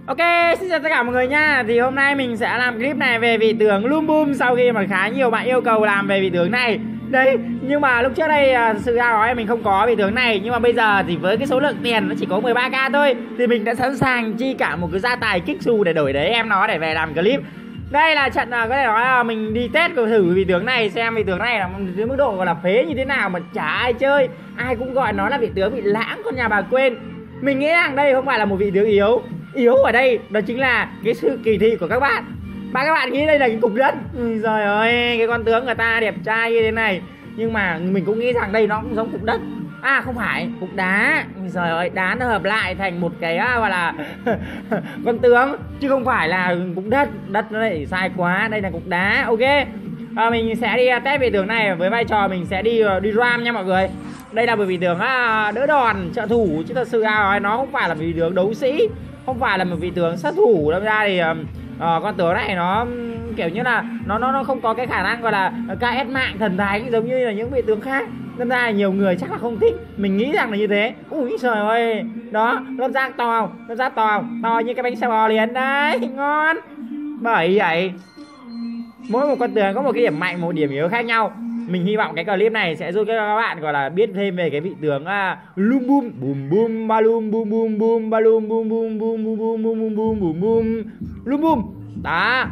Ok, xin chào tất cả mọi người nha. Thì hôm nay mình sẽ làm clip này về vị tướng Lum Bum sau khi mà khá nhiều bạn yêu cầu làm về vị tướng này. Đấy, nhưng mà lúc trước đây thực sự ra nói mình không có vị tướng này, nhưng mà bây giờ thì với cái số lượng tiền nó chỉ có 13k thôi thì mình đã sẵn sàng chi cả một cái gia tài kích xù để đổi đấy em nó để về làm clip. Đây là trận có thể nói là mình đi test thử vị tướng này xem vị tướng này là đến mức độ gọi là phế như thế nào mà chả ai chơi. Ai cũng gọi nó là vị tướng bị lãng con nhà bà quên. Mình nghĩ rằng đây không phải là một vị tướng yếu ở đây đó chính là cái sự kỳ thị của các bạn. Mà các bạn nghĩ đây là cái cục đất. Trời ơi, cái con tướng người ta đẹp trai như thế này, nhưng mà mình cũng nghĩ rằng đây nó cũng giống cục đất. À không phải, cục đá. Trời ơi, đá nó hợp lại thành một cái gọi là con tướng chứ không phải là cục đất. Đất nó lại sai quá, đây là cục đá. Ok, mình sẽ đi test vị tướng này với vai trò mình sẽ đi ram nha mọi người. Đây là một vị tướng đỡ đòn trợ thủ, chứ thật sự ra nó không phải là vị tướng đấu sĩ, không phải là một vị tướng sát thủ. Đâm ra thì con tướng này nó kiểu như là nó không có cái khả năng gọi là KS mạng thần thánh giống như là những vị tướng khác. Đâm ra là nhiều người chắc là không thích. Mình nghĩ rằng là như thế. Ui trời ơi, đó, lớp rác to không? Lớp rác to không? To như cái bánh xe bò liền đấy, ngon. Bởi vậy mỗi một con tướng có một cái điểm mạnh, một điểm yếu khác nhau. Mình hy vọng cái clip này sẽ giúp các bạn gọi là biết thêm về cái vị tướng Lum Bum bum bum balum bum bum bum balum bum bum bum bum bum bum bum bum bum Lum Bum. Đó.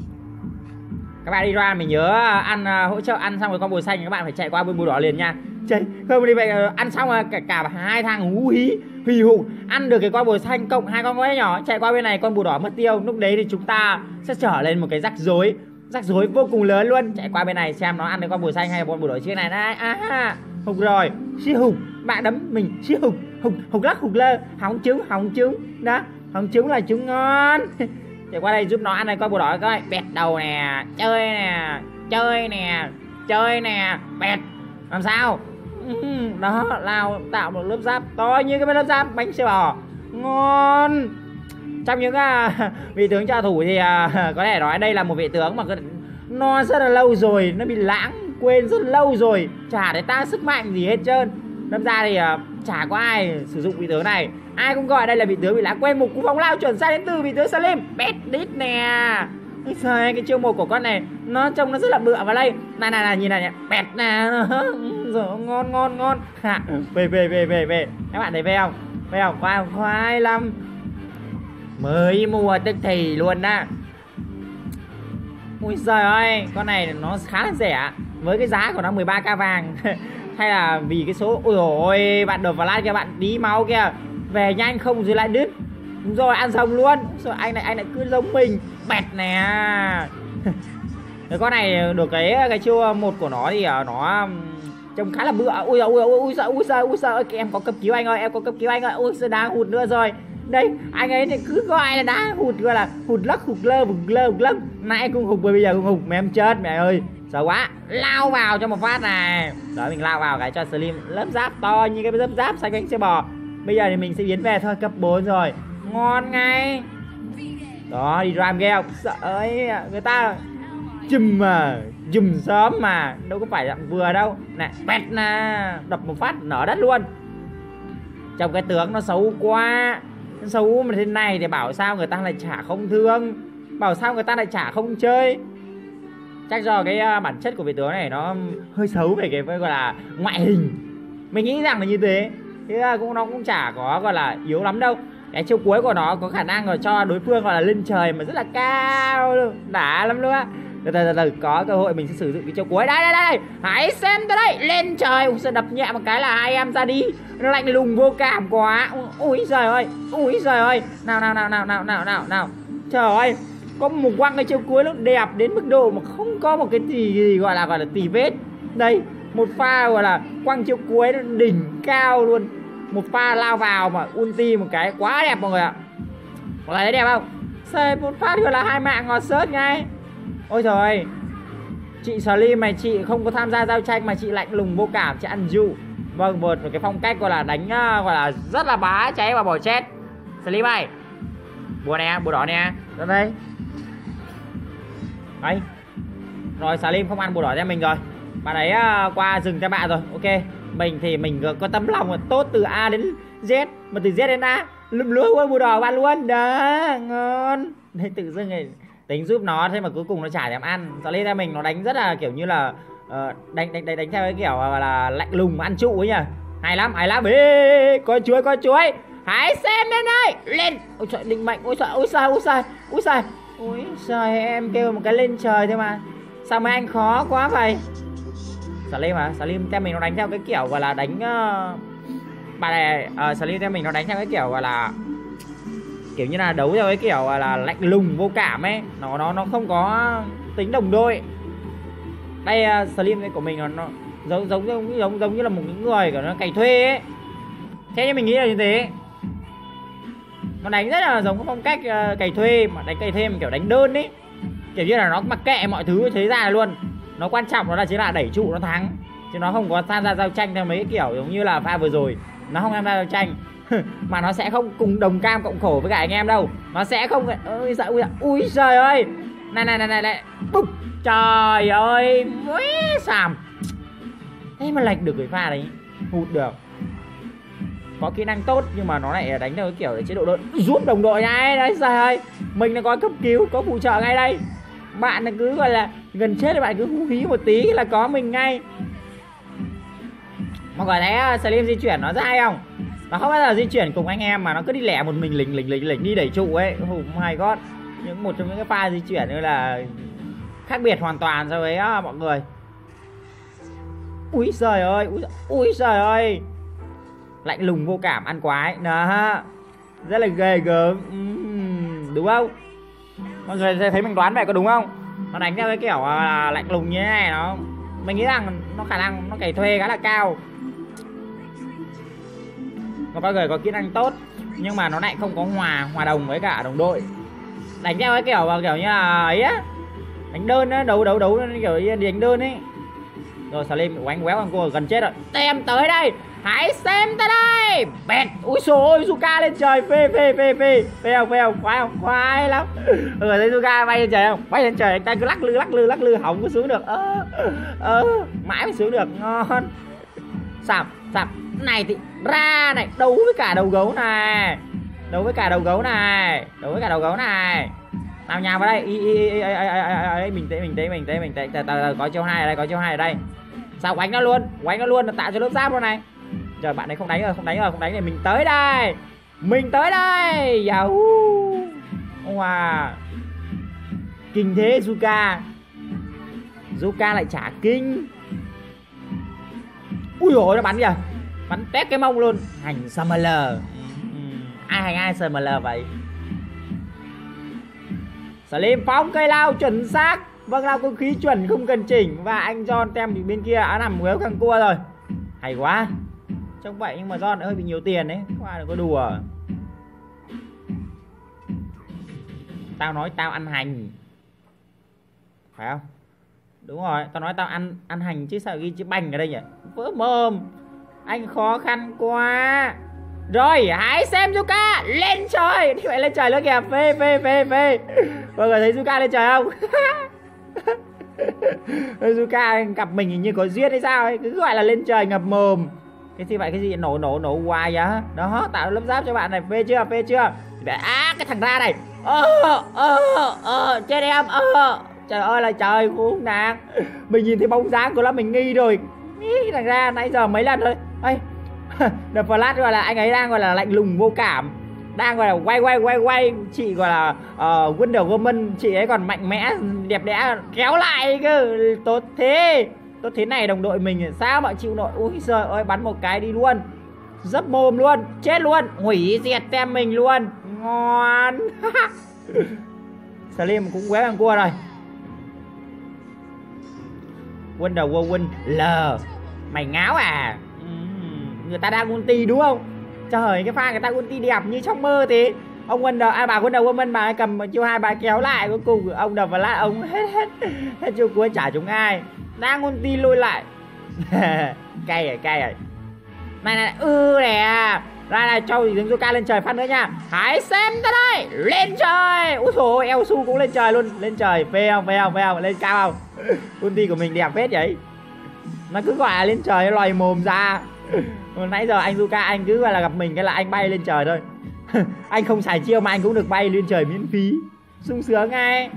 Các bạn đi ra mình nhớ ăn hỗ trợ ăn xong cái combo xanh các bạn phải chạy qua bên bùa đỏ liền nha. Chạy không đi vậy ăn xong cả hai thằng hú hí hì hục ăn được cái combo xanh cộng hai con quái nhỏ, chạy qua bên này con bùa đỏ mất tiêu. Lúc đấy thì chúng ta sẽ trở lên một cái rắc rối vô cùng lớn luôn. Chạy qua bên này xem nó ăn được con bùa xanh hay con bùa đỏ chiếc này đấy. Hục rồi, xí hục, bạn đấm mình xí hục lắc hục lơ, hỏng trứng đó, hỏng trứng là trứng ngon. Chạy qua đây giúp nó ăn này con bùa đỏ coi, bẹt đầu nè, chơi nè, bẹt, làm sao? Đó, lao tạo một lớp giáp to như cái lớp giáp bánh xe bò, ngon. Trong những vị tướng trợ thủ thì có thể nói đây là một vị tướng mà nó rất là lâu rồi, nó bị lãng quên rất lâu rồi, chả để ta sức mạnh gì hết trơn. Đâm ra thì chả có ai sử dụng vị tướng này, ai cũng gọi đây là vị tướng bị lãng quên. Một cú phóng lao chuẩn sai đến từ vị tướng Salim, bét đít nè. Cái chiêu một của con này nó trông nó rất là bựa vào đây. Này nhìn này, bẹt nè. Rồi ngon. Về. Các bạn thấy về không? Khoai lắm. Mới mua tức thì luôn đó. Ui giời ơi, con này nó khá là rẻ với cái giá của nó 13k vàng. Hay là vì cái số, ôi ôi, bạn đột vào like kìa, bạn tí máu kìa, về nhanh không rồi lại đứt. Đúng rồi, ăn rồng luôn. Rồi anh lại cứ giống mình, bẹt nè. Cái con này được cái chiêu một của nó thì nó trông khá là bựa. Ui giời, em có cấp cứu anh ơi, ui giời, đang hụt nữa rồi. Đây, anh ấy thì cứ gọi là đã hụt, gọi là hụt lắc, hụt lơ. Nãy cũng hụt, bây giờ cũng hụt, mẹ em chết mẹ ơi. Sợ quá, lao vào cho một phát này. Đó, mình lao vào cái cho Slim lớp giáp to như cái lớp giáp xanh bánh xe bò. Bây giờ thì mình sẽ biến về thôi, cấp 4 rồi. Ngon ngay. Đó, đi ram gheo. Sợ ơi, người ta chùm sớm mà, đâu có phải dạng vừa đâu. Này, bẹt nè, đập một phát nở đất luôn. Trong cái tướng nó xấu quá. Nó xấu mà thế này thì bảo sao người ta lại chả không thương, bảo sao người ta lại chả không chơi. Chắc do cái bản chất của vị tướng này nó hơi xấu về cái gọi là ngoại hình. Mình nghĩ rằng là như thế. Thế nó cũng chả có gọi là yếu lắm đâu. Cái chiêu cuối của nó có khả năng rồi cho đối phương gọi là lên trời mà rất là cao luôn, đã lắm luôn á. Từ có cơ hội mình sẽ sử dụng cái chiêu cuối. Đây, hãy xem tới đây, lên trời. Ui sao đập nhẹ một cái là hai em ra đi. Nó lạnh lùng vô cảm quá. Ui giời ơi. Nào. Trời ơi, có một quăng cái chiêu cuối nó đẹp đến mức độ mà không có một cái gì gọi là tì vết. Đây, một pha gọi là quăng chiêu cuối nó đỉnh cao luôn. Một pha lao vào mà ulti một cái quá đẹp mọi người ạ. Mọi người thấy đẹp không? Sao một phát gọi là hai mạng ngọt sớt ngay. Ôi trời ơi, chị Slim này chị không có tham gia giao tranh mà chị lạnh lùng vô cảm, chị ăn dụ. Vâng, một cái phong cách gọi là đánh gọi là rất là bá, cháy và bỏ chết. Slim ơi, bùa nè, bùa đỏ nè, ra đây. Đấy. Rồi Slim không ăn bùa đỏ cho mình rồi. Bạn ấy qua rừng cho bạn rồi. Ok, mình thì mình có tấm lòng tốt từ A đến Z, mà từ Z đến A. lúm lúa quân màu đỏ bạn luôn đó, ngon. Đây tự dưng này tính giúp nó, thế mà cuối cùng nó chả thèm ăn. Sau lên mình nó đánh rất là kiểu như là đánh theo cái kiểu là lạnh lùng mà ăn trụ ấy nhỉ. Hay lắm ê, có chuối hãy xem lên đây, lên. Ôi trời, định mệnh. Ôi trời, em kêu một cái lên trời thôi mà sao mấy anh khó quá vậy. Salim theo mình nó đánh theo cái kiểu gọi là đánh bạn này. Salim theo mình nó đánh theo cái kiểu gọi là kiểu như là đấu theo cái kiểu gọi là lạnh lùng vô cảm ấy, nó không có tính đồng đội. Đây Salim của mình nó giống như là một người kiểu nó cày thuê ấy. Thế nhưng mình nghĩ là như thế. Nó đánh rất là giống cái phong cách cày thuê, mà đánh cày thuê mà kiểu đánh đơn ấy. Kiểu như là nó mặc kệ mọi thứ thế ra luôn. Nó quan trọng nó là chỉ là đẩy trụ nó thắng, chứ nó không có tham gia giao tranh theo mấy cái kiểu giống như là pha vừa rồi. Nó không tham gia giao tranh mà nó sẽ không cùng đồng cam cộng khổ với cả anh em đâu. Nó sẽ không. Ui trời ơi. Này. Búp. Trời ơi. Sàm. Thế mà lệch được cái pha đấy, hụt được. Có kỹ năng tốt nhưng mà nó lại đánh theo cái kiểu để chế độ đơn giúp đồng đội này. Đấy trời ơi. Mình là có cấp cứu, có phụ trợ ngay đây. Bạn là cứ gọi là gần chết thì bạn cứ hú hí một tí là có mình ngay. Mọi người thấy Slim di chuyển nó rất hay không? Nó không bao giờ di chuyển cùng anh em mà nó cứ đi lẻ một mình lỉnh đi đẩy trụ ấy. Oh my god. Một trong những cái pha di chuyển như là khác biệt hoàn toàn so với mọi người. Úi trời ơi. Lạnh lùng vô cảm ăn quái. Đó. Rất là ghê gớm. Đúng không? Mọi người thấy mình đoán vậy có đúng không? Nó đánh theo cái kiểu lạnh lùng như thế này. Mình nghĩ rằng nó khả năng nó cày thuê khá là cao. Có người có kỹ năng tốt nhưng mà nó lại không có hòa đồng với cả đồng đội. Đánh theo cái kiểu như là ấy á, đánh đơn á, đấu kiểu như đánh đơn ấy. Rồi Salim oánh quéo thằng cô gần chết rồi. Tem tới đây, hãy xem tới đây. Bẹt. Úi xồi ôi, Zuka lên trời. Phê không? Khoái lắm. Thấy Zuka bay lên trời không? Bay lên trời anh ta cứ lắc lư hỏng có xuống được. Mãi mới xuống được, ngon. Sạp này thì ra này, đấu với cả đầu gấu này. Nào nhào vào đây. Bình tĩnh. Có chiêu hai ở đây. Sao quánh nó luôn, nó tạo cho lớp giáp luôn này. Trời, bạn ấy không đánh rồi, mình tới đây. Yahoo. Wow. Kinh thế Zuka lại trả kinh. Ui dồi, nó bắn kìa. Bắn tét cái mông luôn. Hành SML. Ai hành ai SML vậy? Salim phóng cây lao chuẩn xác. Vâng, lao có khí chuẩn không cần chỉnh. Và anh John tem bên kia đã nằm quéo thằng cua rồi. Hay quá. Trông vậy nhưng mà John hơi bị nhiều tiền đấy. Qua đừng có đùa. Tao nói tao ăn hành, phải không? Đúng rồi, tao nói tao ăn hành chứ sao ghi chữ bành ở đây nhỉ? Vỡ mồm. Anh khó khăn quá. Rồi, hãy xem Zuka lên trời. Thì vậy lên trời nữa kìa. Phê. Mọi người thấy Zuka lên trời không? Zuka cặp mình hình như có duyên hay sao ấy. Cứ gọi là lên trời ngập mồm. Cái gì nổ hoài á. Đó, tạo lớp giáp cho bạn này. Phê chưa? Cái thằng ra này. Chết em. Trời ơi là trời, khốn nạn. Mình nhìn thấy bóng dáng của nó mình nghi rồi. Thằng ra nãy giờ mấy lần rồi. Ê, The Flash gọi là anh ấy đang gọi là lạnh lùng vô cảm, đang gọi là quay. Chị gọi là Wonder Woman, chị ấy còn mạnh mẽ đẹp đẽ kéo lại cơ. Tốt thế này đồng đội mình sao mà chịu nổi. Ui giời ơi, bắn một cái đi luôn, dấp mồm luôn, chết luôn, hủy diệt tem mình luôn. Ngon. Slim cũng quét thằng cua rồi. Wonder Woman L, mày ngáo à? Người ta đang ulti đúng không? Trời, cái pha người ta ulti đẹp như trong mơ thế. Ông bà Wonder Woman bà cầm chiêu 2 bà kéo lại, cuối cùng ông đập vào lát ông hết chiêu cuối chả trúng ai. Đang ulti lùi lại. Cay rồi. Này nè. Ra cho tiếng Zuka lên trời phát nữa nha. Hãy xem tới đây. Lên trời. Úi dồi ôi, eo su cũng lên trời luôn. Lên trời, phê không? Lên cao không? Ulti của mình đẹp phết vậy. Nó cứ gọi là lên trời, nó lòi mồm ra. Nãy giờ anh Zuka anh cứ gọi là gặp mình cái là anh bay lên trời thôi. Anh không xài chiêu mà anh cũng được bay lên trời miễn phí, sung sướng ngay.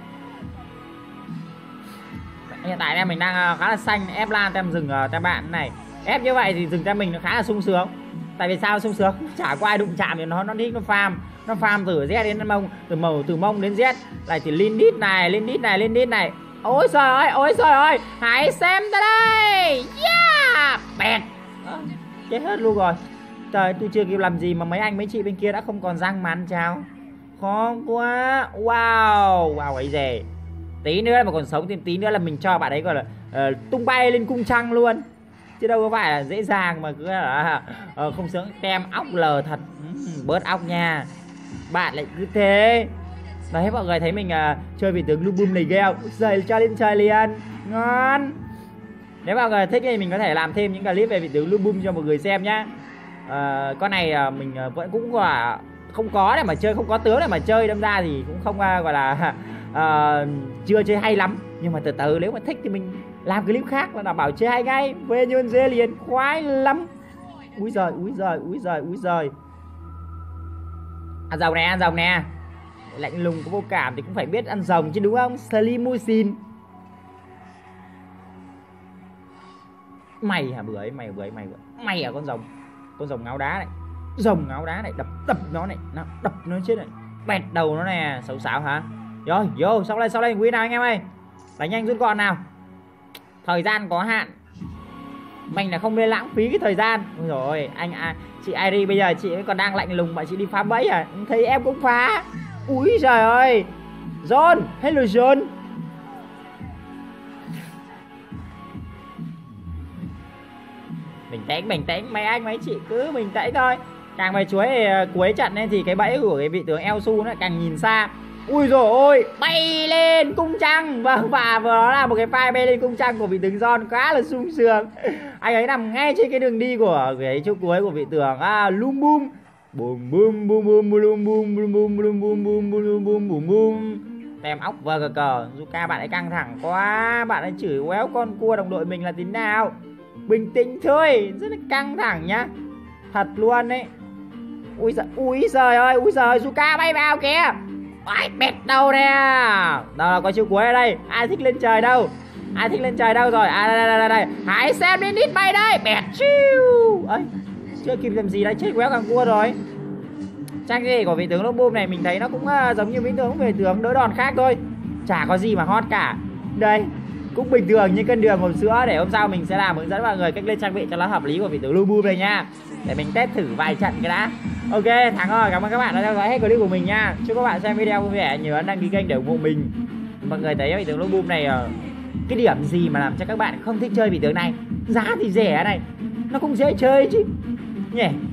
Hiện tại em mình đang khá là xanh, ép lan tem rừng tem bạn này. Ép như vậy thì rừng tem mình nó khá là sung sướng. Tại vì sao sung sướng? Chả có ai đụng chạm thì nó thích nó farm từ Z đến mông, từ mông đến Z lại thì lên đít này. Ôi trời ơi, hãy xem ta đây. Yeah, bẹt. Chết hết luôn rồi. Trời, tôi chưa kịp làm gì mà mấy anh mấy chị bên kia đã không còn răng mà ăn cháo. Khó quá. Wow ấy dè. Tí nữa mà còn sống thêm tí nữa là mình cho bạn ấy gọi là tung bay lên cung trăng luôn. Chứ đâu có phải là dễ dàng mà cứ là không sướng. Tem óc lờ thật. Bớt óc nha. Bạn lại cứ thế. Đấy, mọi người thấy mình chơi vị tướng Lu Bum này ghê không? Rồi cho lên trời liền. Ngon. Nếu mọi người thích thì mình có thể làm thêm những clip về vị tướng Lu Bum cho mọi người xem nhá. Con này mình vẫn cũng là không có để mà chơi, không có tướng để mà chơi, đâm ra thì cũng không gọi là chưa chơi hay lắm. Nhưng mà từ từ nếu mà thích thì mình làm clip khác là đảm bảo chơi hay ngay. Về như con dê liền, khoái lắm. Úi giời. Ăn rồng nè. Lạnh lùng có vô cảm thì cũng phải biết ăn rồng chứ đúng không? Slimusin. Mày hả bưởi, mày hả con rồng ngáo đá này, đập nó này, nó đập nó chết này, bẹt đầu nó nè, xấu xáo hả? Rồi, vô, sau đây quý nào anh em ơi. Đánh nhanh rút gọn nào. Thời gian có hạn. Mình là không nên lãng phí cái thời gian. Ôi rồi, chị Iri bây giờ chị còn đang lạnh lùng mà chị đi phá bẫy à? Thấy em cũng phá. Úi trời ơi. John, hello John. Bình tĩnh mấy anh mấy chị cứ bình tĩnh thôi. Càng về chuối cuối trận ấy thì cái bẫy của cái vị tướng Elsu nó càng nhìn xa. Ui rồi ôi, bay lên cung trăng. Vâng, và vừa đó là một cái pha bay lên cung trăng của vị tướng John khá là sung sướng. Anh ấy nằm ngay trên cái đường đi của cái chỗ cuối của vị tướng Lu Bum. Bum bum bum bum bum bum bum bum bum bum bum bum bum bum bum. Tem óc vờ cờ. Zuka bạn ấy căng thẳng quá, bạn ấy chửi quéo con cua đồng đội mình là thế nào. Bình tĩnh thôi, rất là căng thẳng nhá. Thật luôn đấy. Úi giời ơi, Zuka bay vào kìa. Ai bẹt đầu nè. Đâu là có chiêu cuối ở đây. Ai thích lên trời đâu rồi. Đây. Hãy xem đến đít bay đây. Bẹt chiu. Ấy, chưa kịp làm gì đã chết quéo càng cua rồi. Trang gì của vị tướng Lu Bum này mình thấy nó cũng giống như vị tướng đỡ đòn khác thôi. Chả có gì mà hot cả. Đây, cũng bình thường như cân đường hộp sữa. Để hôm sau mình sẽ làm hướng dẫn mọi người cách lên trang bị cho nó hợp lý của vị tướng Lu Bum này nha. Để mình test thử vài trận cái đã. Ok, Thắng rồi, cảm ơn các bạn đã theo dõi hết clip của mình nha. Chúc các bạn xem video vui vẻ, nhớ ấn đăng ký kênh để ủng hộ mình. Mọi người thấy vị tướng Lu Bum này cái điểm gì mà làm cho các bạn không thích chơi vị tướng này? Giá thì rẻ này, nó cũng dễ chơi chứ nhỉ.